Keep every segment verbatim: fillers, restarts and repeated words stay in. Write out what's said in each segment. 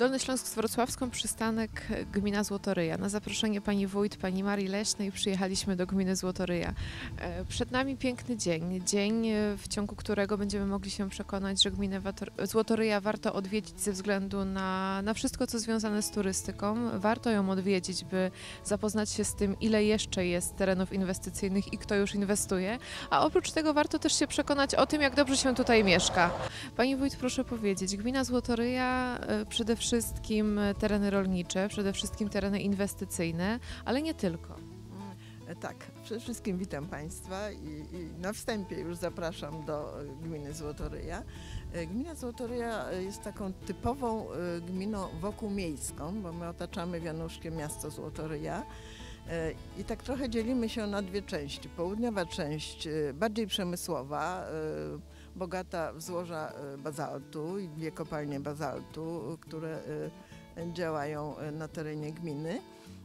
Dolny Śląsk z Wrocławską, przystanek gmina Złotoryja. Na zaproszenie pani wójt, pani Marii Leśnej przyjechaliśmy do gminy Złotoryja. Przed nami piękny dzień, dzień w ciągu którego będziemy mogli się przekonać, że gminę Złotoryja warto odwiedzić ze względu na, na wszystko, co związane z turystyką. Warto ją odwiedzić, by zapoznać się z tym, ile jeszcze jest terenów inwestycyjnych i kto już inwestuje, a oprócz tego warto też się przekonać o tym, jak dobrze się tutaj mieszka. Pani wójt, proszę powiedzieć, gmina Złotoryja przede wszystkim tereny rolnicze, przede wszystkim tereny inwestycyjne, ale nie tylko. Tak, przede wszystkim witam Państwa i, i na wstępie już zapraszam do gminy Złotoryja. Gmina Złotoryja jest taką typową gminą wokółmiejską, bo my otaczamy wianuszkiem miasto Złotoryja. I tak trochę dzielimy się na dwie części. Południowa część bardziej przemysłowa, bogata w złoża bazaltu i dwie kopalnie bazaltu, które działają na terenie gminy.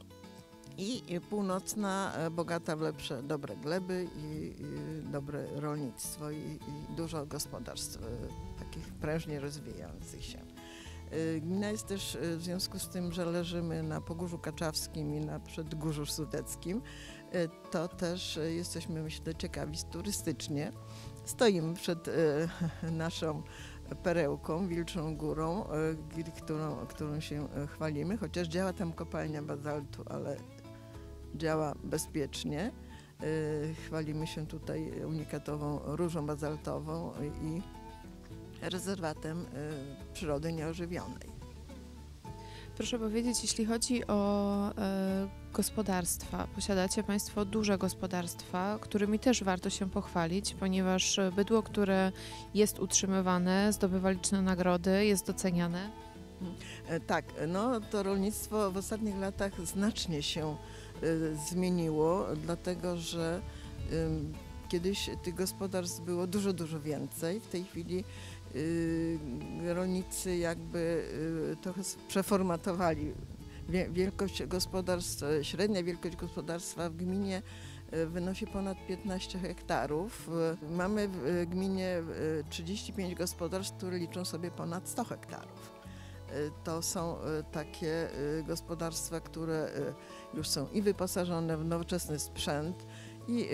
I północna, bogata w lepsze, dobre gleby i, i dobre rolnictwo i, i dużo gospodarstw takich prężnie rozwijających się. Gmina jest też w związku z tym, że leżymy na Pogórzu Kaczawskim i na Przedgórzu Sudeckim, to też jesteśmy, myślę, ciekawi turystycznie. Stoimy przed naszą perełką, Wilczą Górą, którą, którą się chwalimy, chociaż działa tam kopalnia bazaltu, ale działa bezpiecznie. Chwalimy się tutaj unikatową różą bazaltową i rezerwatem przyrody nieożywionej. Proszę powiedzieć, jeśli chodzi o e, gospodarstwa, posiadacie Państwo duże gospodarstwa, którymi też warto się pochwalić, ponieważ bydło, które jest utrzymywane, zdobywa liczne nagrody, jest doceniane. Tak, no to rolnictwo w ostatnich latach znacznie się y, zmieniło, dlatego że y, kiedyś tych gospodarstw było dużo, dużo więcej. W tej chwili y, rolnicy jakby y, trochę przeformatowali wielkość gospodarstw, średnia wielkość gospodarstwa w gminie wynosi ponad piętnaście hektarów. Mamy w gminie trzydzieści pięć gospodarstw, które liczą sobie ponad sto hektarów. To są takie gospodarstwa, które już są i wyposażone w nowoczesny sprzęt i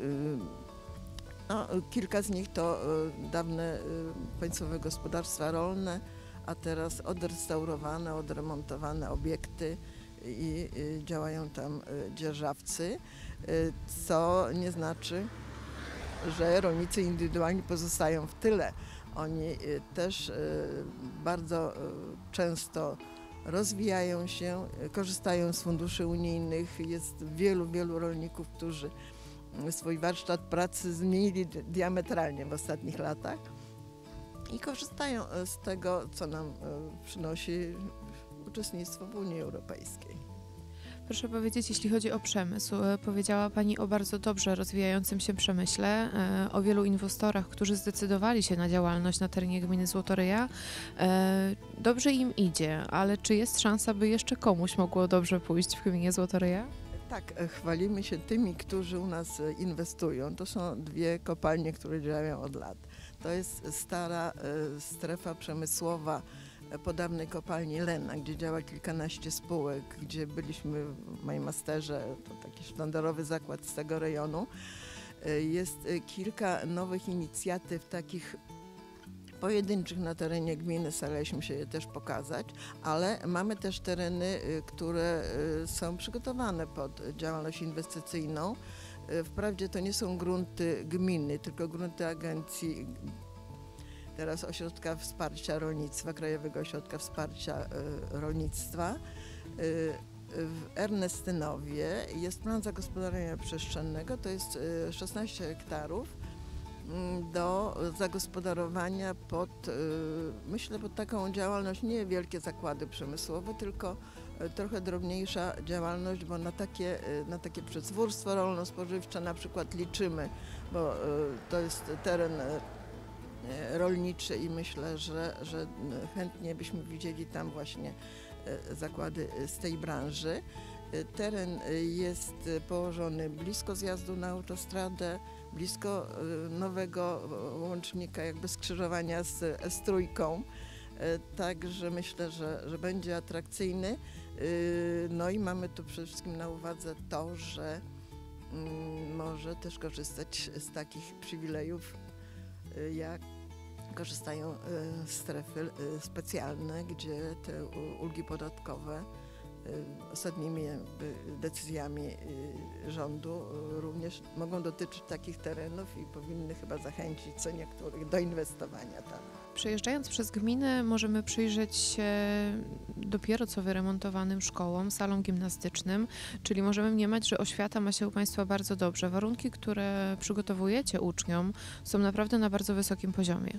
no, kilka z nich to dawne państwowe gospodarstwa rolne, a teraz odrestaurowane, odremontowane obiekty i działają tam dzierżawcy, co nie znaczy, że rolnicy indywidualni pozostają w tyle. Oni też bardzo często rozwijają się, korzystają z funduszy unijnych. Jest wielu, wielu rolników, którzy swój warsztat pracy zmienili diametralnie w ostatnich latach i korzystają z tego, co nam przynosi uczestnictwo w Unii Europejskiej. Proszę powiedzieć, jeśli chodzi o przemysł, powiedziała Pani o bardzo dobrze rozwijającym się przemyśle, o wielu inwestorach, którzy zdecydowali się na działalność na terenie gminy Złotoryja. Dobrze im idzie, ale czy jest szansa, by jeszcze komuś mogło dobrze pójść w gminie Złotoryja? Tak, chwalimy się tymi, którzy u nas inwestują. To są dwie kopalnie, które działają od lat. To jest stara strefa przemysłowa po dawnej kopalni Lena, gdzie działa kilkanaście spółek, gdzie byliśmy w Majmasterze, to taki sztandarowy zakład z tego rejonu. Jest kilka nowych inicjatyw takich pojedynczych na terenie gminy, staraliśmy się je też pokazać, ale mamy też tereny, które są przygotowane pod działalność inwestycyjną. Wprawdzie to nie są grunty gminy, tylko grunty agencji, teraz Ośrodka Wsparcia Rolnictwa, Krajowego Ośrodka Wsparcia Rolnictwa. W Ernestynowie jest plan zagospodarowania przestrzennego, to jest szesnaście hektarów do zagospodarowania pod, myślę, pod taką działalność, nie wielkie zakłady przemysłowe, tylko trochę drobniejsza działalność, bo na takie, na takie przetwórstwo rolno-spożywcze na przykład liczymy, bo to jest teren rolniczy i myślę, że, że chętnie byśmy widzieli tam właśnie zakłady z tej branży. Teren jest położony blisko zjazdu na autostradę, blisko nowego łącznika, jakby skrzyżowania z S trzy. Także myślę, że, że będzie atrakcyjny. No i mamy tu przede wszystkim na uwadze to, że może też korzystać z takich przywilejów, jak korzystają z strefy specjalne, gdzie te ulgi podatkowe ostatnimi decyzjami rządu również mogą dotyczyć takich terenów i powinny chyba zachęcić co niektórych do inwestowania tam. Przejeżdżając przez gminę możemy przyjrzeć się dopiero co wyremontowanym szkołom, salom gimnastycznym, czyli możemy mniemać, że oświata ma się u Państwa bardzo dobrze. Warunki, które przygotowujecie uczniom, są naprawdę na bardzo wysokim poziomie.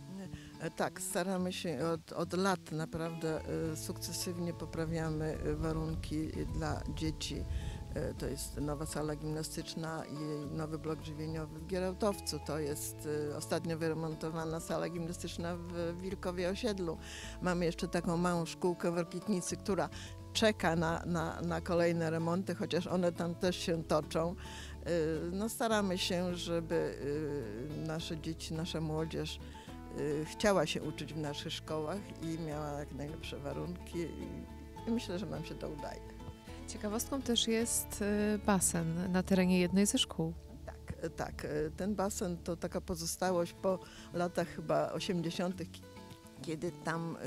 Tak, staramy się od, od lat naprawdę sukcesywnie poprawiamy warunki dla dzieci. To jest nowa sala gimnastyczna i nowy blok żywieniowy w Gierałtowcu. To jest ostatnio wyremontowana sala gimnastyczna w Wilkowie Osiedlu. Mamy jeszcze taką małą szkółkę w Rokitnicy, która czeka na, na, na kolejne remonty, chociaż one tam też się toczą. No, staramy się, żeby nasze dzieci, nasza młodzież chciała się uczyć w naszych szkołach i miała jak najlepsze warunki i myślę, że nam się to udaje. Ciekawostką też jest basen na terenie jednej ze szkół. Tak, tak. Ten basen to taka pozostałość po latach chyba osiemdziesiątych, kiedy tam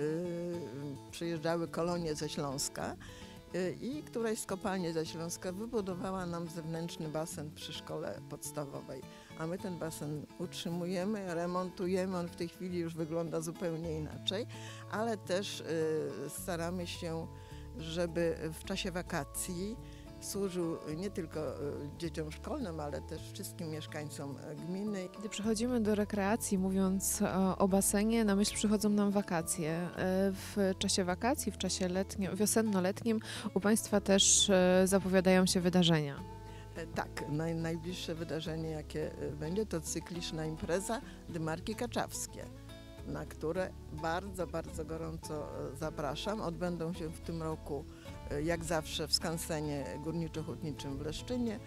y, przyjeżdżały kolonie ze Śląska y, i któraś z kopalni ze Śląska wybudowała nam zewnętrzny basen przy szkole podstawowej. A my ten basen utrzymujemy, remontujemy, on w tej chwili już wygląda zupełnie inaczej, ale też y, staramy się, żeby w czasie wakacji służył nie tylko dzieciom szkolnym, ale też wszystkim mieszkańcom gminy. Kiedy przechodzimy do rekreacji, mówiąc o, o basenie, na myśl przychodzą nam wakacje. W czasie wakacji, w czasie letnio, wiosenno-letnim u Państwa też zapowiadają się wydarzenia. Tak, naj, najbliższe wydarzenie, jakie będzie, to cykliczna impreza Dymarki Kaczawskie, na które bardzo, bardzo gorąco zapraszam. Odbędą się w tym roku, jak zawsze, w skansenie górniczo-hutniczym w Leszczynie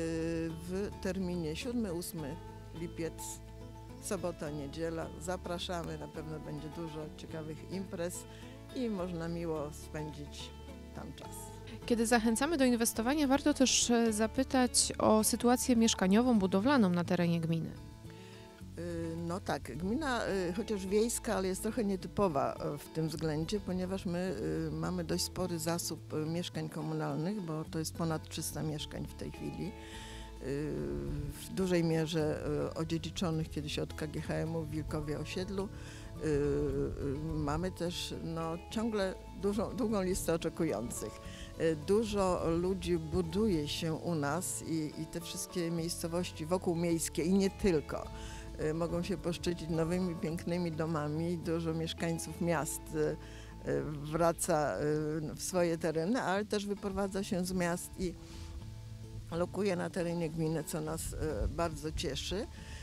w terminie siódmy ósmy lipiec, sobota, niedziela. Zapraszamy, na pewno będzie dużo ciekawych imprez i można miło spędzić tam czas. Kiedy zachęcamy do inwestowania, warto też zapytać o sytuację mieszkaniową, budowlaną na terenie gminy. No tak, gmina chociaż wiejska, ale jest trochę nietypowa w tym względzie, ponieważ my mamy dość spory zasób mieszkań komunalnych, bo to jest ponad trzysta mieszkań w tej chwili. W dużej mierze odziedziczonych kiedyś od K G H M u w Wilkowie Osiedlu. Mamy też no, ciągle dużą, długą listę oczekujących. Dużo ludzi buduje się u nas i, i te wszystkie miejscowości wokół miejskie i nie tylko mogą się poszczycić nowymi, pięknymi domami. Dużo mieszkańców miast wraca w swoje tereny, ale też wyprowadza się z miast i lokuje na terenie gminy, co nas bardzo cieszy.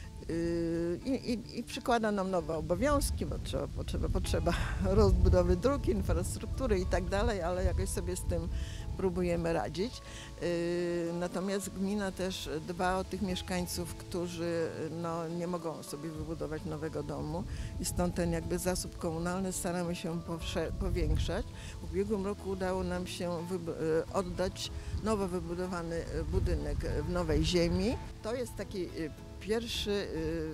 I, i, i przykłada nam nowe obowiązki, bo trzeba, potrzeba, potrzeba rozbudowy dróg, infrastruktury i tak dalej, ale jakoś sobie z tym próbujemy radzić. Natomiast gmina też dba o tych mieszkańców, którzy no, nie mogą sobie wybudować nowego domu i stąd ten jakby zasób komunalny staramy się powiększać. W ubiegłym roku udało nam się oddać nowo wybudowany budynek w Nowej Ziemi. To jest taki Pierwszy,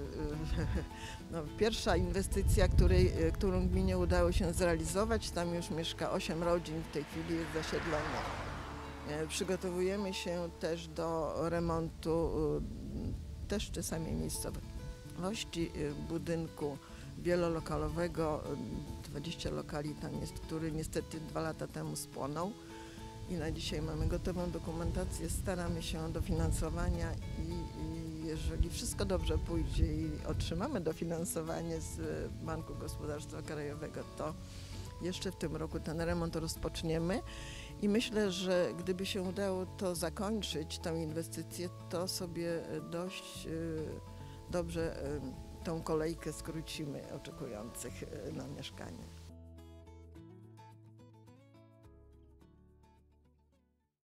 no, pierwsza inwestycja, której, którą gminie udało się zrealizować. Tam już mieszka osiem rodzin, w tej chwili jest zasiedlone. Przygotowujemy się też do remontu też w tej samej miejscowości budynku wielolokalowego. dwadzieścia lokali tam jest, który niestety dwa lata temu spłonął. I na dzisiaj mamy gotową dokumentację, staramy się o dofinansowania i, i jeżeli wszystko dobrze pójdzie i otrzymamy dofinansowanie z Banku Gospodarstwa Krajowego, to jeszcze w tym roku ten remont rozpoczniemy i myślę, że gdyby się udało to zakończyć, tę inwestycję, to sobie dość dobrze tą kolejkę skrócimy oczekujących na mieszkanie.